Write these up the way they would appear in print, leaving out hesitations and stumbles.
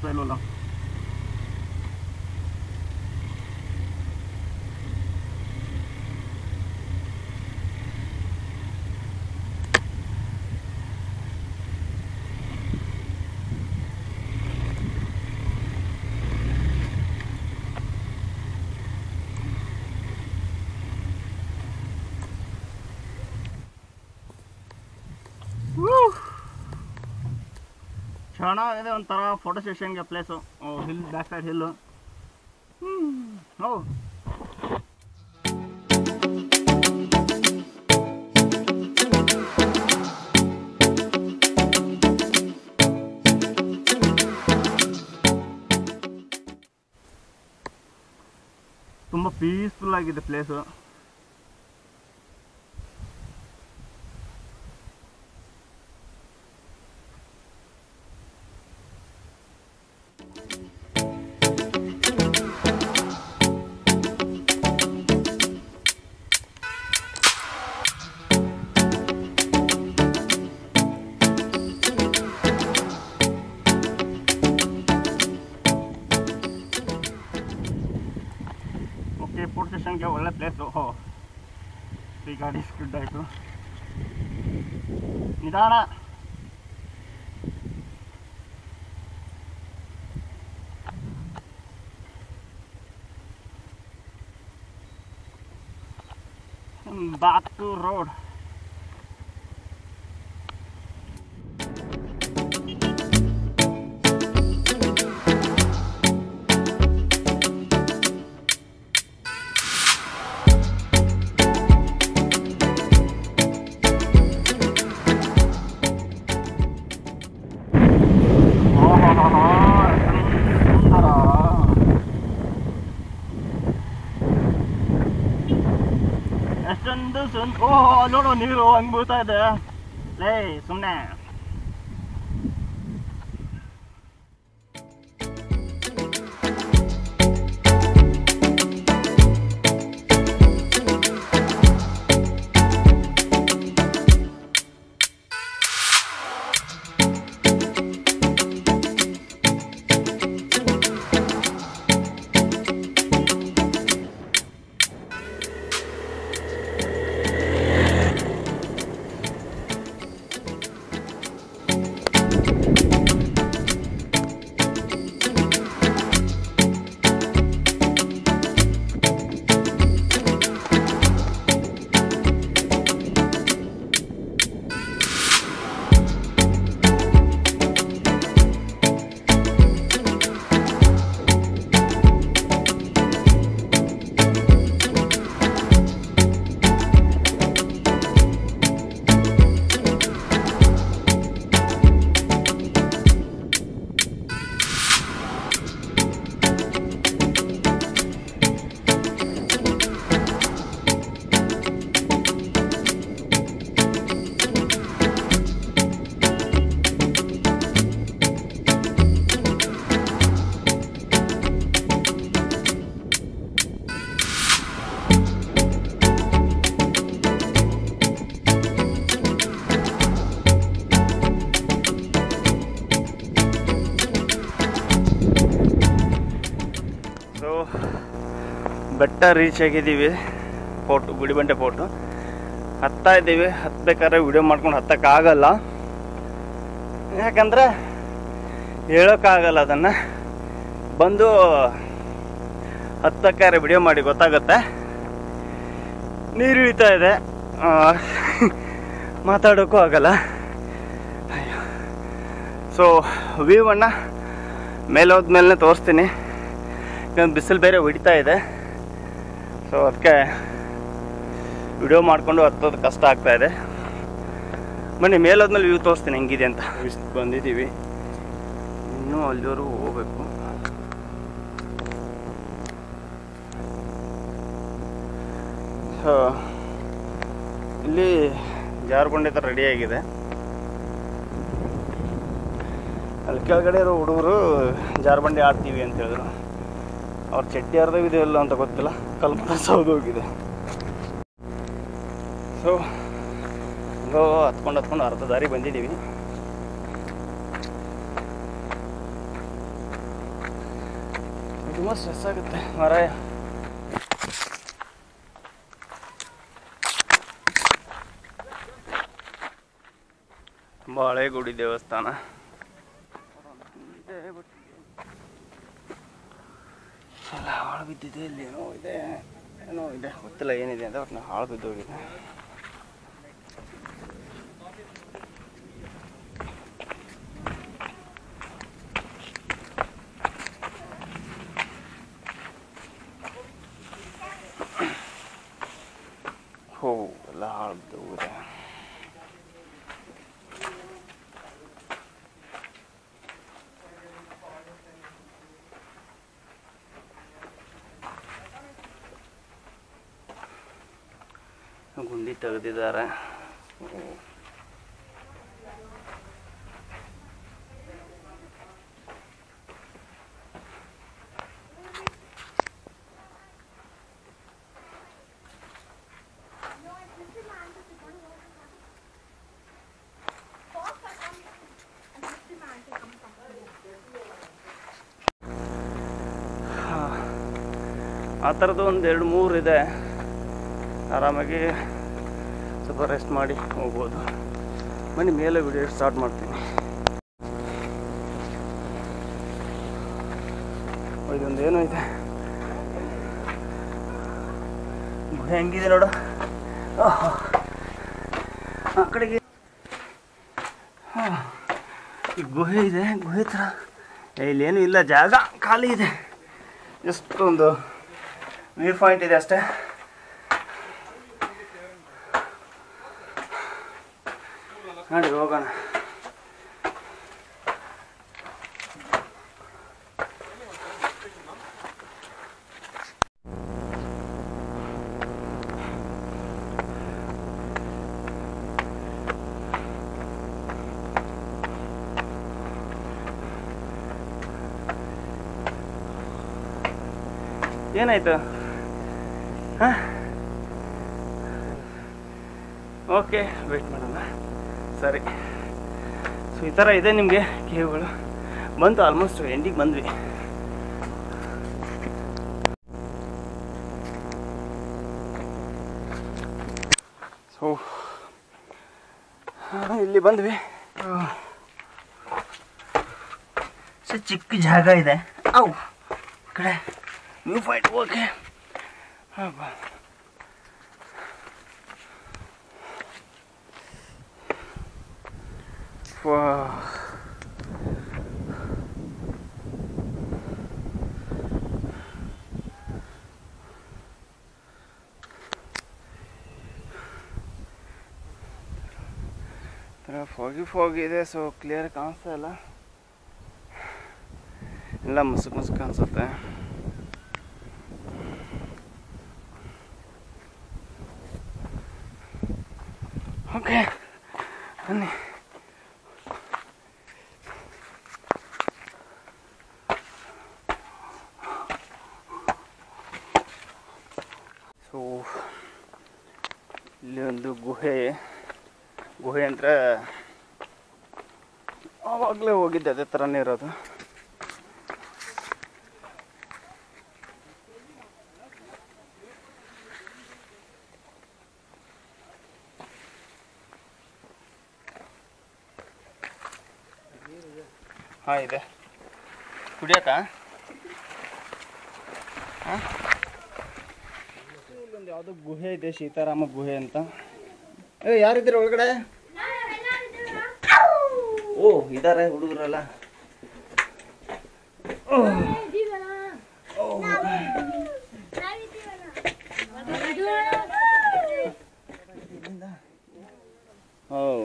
ಕಾಣಿಸ್ತಾ ಇಲ್ವಲ್ಲ. ಚೆನ್ನಾಗಿದೆ ಒಂಥರ ಫೋಟೋ ಸೆಷನ್ಗೆ place. Hill back side hill. ಹೌದು ತುಂಬ ಪೀಸ್ಫುಲ್ ಆಗಿದೆ ಪ್ಲೇಸು. ಫೋಟೋ ಸೆಷನ್ಗೆ ಒಳ್ಳೆ ಪ್ಲೇಸು. ಈ ಗಾಡಿ ಸ್ಕಿಡ್ ಆಯಿತು. ನಿಧಾನ. Back to road. ಎಷ್ಟೊಂದು ನೋಡು ನೀರು ಹಂಗೆ ಬೀಳ್ತಾ ಇದೆ. ಲೇ ಸುಮ್ಮನೆ ಬೆಟ್ಟ ರೀಚ್ ಆಗಿದ್ದೀವಿ. ಫೋಟೋ ಗುಡಿಬಂಡೆ ಫೋಟೋ ಹತ್ತಾ ಇದ್ದೀವಿ. ಹತ್ಬೇಕಾದ್ರೆ ವಿಡಿಯೋ ಮಾಡ್ಕೊಂಡು ಹತ್ತಕ್ಕಾಗಲ್ಲ, ಯಾಕಂದರೆ ಹೇಳೋಕ್ಕಾಗಲ್ಲ. ಅದನ್ನು ಬಂದು ಹತ್ತಕ್ಕಾರೆ ವಿಡಿಯೋ ಮಾಡಿ ಗೊತ್ತಾಗುತ್ತೆ. ನೀರು ಇಳಿತಾ ಇದೆ, ಮಾತಾಡೋಕ್ಕೂ ಆಗಲ್ಲ. ಸೊ ವ್ಯೂವನ್ನು ಮೇಲೆ ಹೋದ್ಮೇಲೆ ತೋರಿಸ್ತೀನಿ. ಯಾಕಂದ್ರೆ ಬಿಸಿಲು ಬೇರೆ ಹೊಡಿತಾ ಇದೆ. ಸೊ ಅದಕ್ಕೆ ವಿಡಿಯೋ ಮಾಡಿಕೊಂಡು ಹತ್ತೋದು ಕಷ್ಟ ಆಗ್ತಾಯಿದೆ. ಬನ್ನಿ ಮೇಲೋದ್ಮೇಲೆ ವ್ಯೂ ತೋರಿಸ್ತೀನಿ ಹೆಂಗಿದೆ ಅಂತ. ಬಂದಿದ್ದೀವಿ, ಇನ್ನೂ ಅಲ್ಲಿವರೆಗೂ ಹೋಗ್ಬೇಕು. ಸೊ ಇಲ್ಲಿ ಜಾರುಬಂಡೆ ಥರ ರೆಡಿಯಾಗಿದೆ. ಅಲ್ಲಿ ಕೆಳಗಡೆ ಇರೋ ಹುಡುಗರು ಜಾರುಬಂಡೆ ಆಡ್ತೀವಿ ಅಂತ ಹೇಳಿದ್ರು. ಅವ್ರ ಚಡ್ಡಿ ಅರ್ಧವಿದೆ ಇಲ್ಲ ಅಂತ ಗೊತ್ತಿಲ್ಲ, ಕಲ್ಪನಾ ಸೌದೋಗಿದೆ. ಸೊ ಹತ್ಕೊಂಡು ಅರ್ಧ ದಾರಿ ಬಂದಿದ್ದೀವಿ. ತುಂಬ ಸ್ಟ್ರೆಸ್ ಆಗುತ್ತೆ ಮಾರಾಯ. ತುಂಬ ಹಳೆ ಗುಡಿ ದೇವಸ್ಥಾನ ಎಲ್ಲ ಹಾಳು ಬಿದ್ದಿದೆ. ಇಲ್ಲಿ ಏನೋ ಇದೆ ಗೊತ್ತಿಲ್ಲ ಏನಿದೆ ಅಂತ, ಒಟ್ಟು ಹಾಳು ಬಿದ್ದೋಗಿದೆ. ಹೋ ಎಲ್ಲ ಹಾಳು ಬಿದ್ದೋಗಿದೆ. ಗುಂಡಿ ತೆಗೆದಿದ್ದಾರೆ. ಆ ಥರದ್ದು ಒಂದು 2-3 ಇದೆ. ಆರಾಮಾಗಿ ಸ್ವಲ್ಪ ರೆಸ್ಟ್ ಮಾಡಿ ಹೋಗ್ಬೋದು. ಬನ್ನಿ ಮೇಲೆ ವಿಡಿಯೋ ಸ್ಟಾರ್ಟ್ ಮಾಡ್ತೀನಿ. ಇದೊಂದು ಏನೋ ಇದೆ, ಗುಹೆ ಹೆಂಗಿದೆ ನೋಡು. ಆ ಕಡೆಗೆ ಈ ಗುಹೆ ಇದೆ. ಗುಹೆ ಥರ ಇಲ್ಲೇನು ಇಲ್ಲ, ಜಾಗ ಖಾಲಿ ಇದೆ. ಜಸ್ಟ್ ಒಂದು ವ್ಯೂ ಪಾಯಿಂಟ್ ಇದೆ ಅಷ್ಟೇ. ನೋಡಿ ಹೋಗೋಣ. ಏನಾಯ್ತು? ಹಾಂ, ಓಕೆ, ವೆಯ್ಟ್ ಮಾಡೋಣ. ಸರಿ, ಸೊ ಈ ಥರ ಇದೆ ನಿಮಗೆ ಕೇವ್ಗಳು. ಬಂತು, ಆಲ್ಮೋಸ್ಟ್ ಎಂಡಿಗೆ ಬಂದ್ವಿ. ಸೊ ಇಲ್ಲಿ ಬಂದ್ವಿ. ಚಿಕ್ಕ ಜಾಗ ಇದೆ. ಅವು ಕಡೆ ವ್ಯೂ ಪಾಯಿಂಟ್. ಓಕೆ, ಹಾಂ ಬಾ. ಫಾಗಿ ಇದೆ, ಸೊ ಕ್ಲಿಯರ್ ಕಾಣಿಸ್ತಾ ಇಲ್ಲ, ಎಲ್ಲ ಮುಸುಕು ಕಾಣಿಸುತ್ತೆ. ಓಕೆ ಬನ್ನಿ. ಸೊ ಇಲ್ಲಿ ಒಂದು ಗುಹೆ ಅಂದರೆ ಆವಾಗಲೇ ಹೋಗಿದ್ದೆ, ಅದೇ ಥರನೇ ಇರೋದು. ಹಾಂ, ಇದೆ ಕುಡಿಯಕ. ಹಾಂ, ಇಲ್ಲೊಂದು ಯಾವುದೋ ಗುಹೆ ಇದೆ, ಸೀತಾರಾಮ ಗುಹೆ ಅಂತ. ಯಾರಿದ್ದೀರ ಒಳಗಡೆ? ಓ, ಇದಾರೆ ಹುಡುಗರಲ್ಲ. ಓ,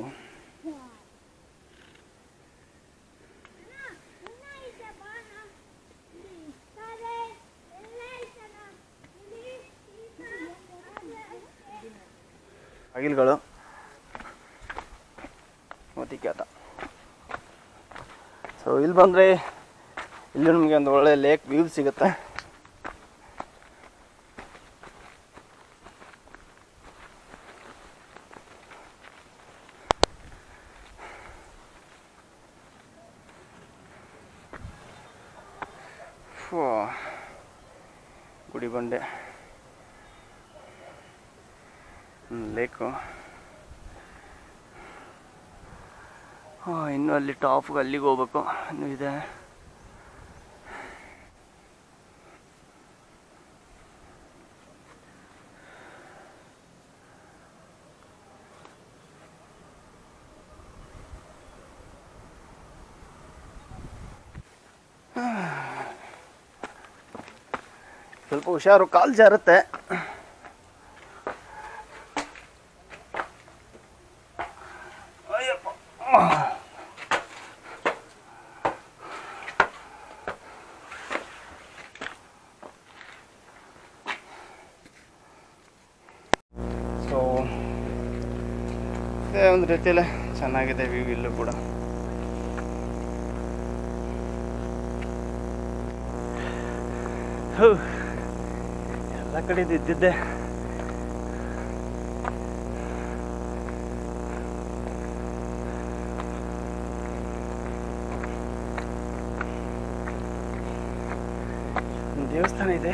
ಅಗಿಲ್ಗಳು ಮತ್ತಿಕ್ಕಾತ. ಸೊ ಇಲ್ಲಿ ಬಂದರೆ ಇಲ್ಲಿ ನಮಗೆ ಒಂದು ಒಳ್ಳೆ ಲೇಕ್ ವ್ಯೂ ಸಿಗುತ್ತೆ. ಗುಡಿಬಂಡೆ ಲೇಕು. ಇನ್ನು ಅಲ್ಲಿ ಟಾಪ್ಗೆ ಅಲ್ಲಿಗೆ ಹೋಗ್ಬೇಕು, ಇನ್ನೂ ಇದೆ. ಸ್ವಲ್ಪ ಹುಷಾರು, ಕಾಲು ಜಾರುತ್ತೆ. ಅಯ್ಯಪ್ಪ. ಸೊ ಇದೇ ಒಂದು ರೀತಿಯಲ್ಲೇ ಚೆನ್ನಾಗಿದೆ ವ್ಯೂ ಇಲ್ಲೂ ಕೂಡ. ಎಲ್ಲ ಕಡೆ ಇದ್ದಿದ್ದೆ. ದೇವಸ್ಥಾನ ಇದೆ.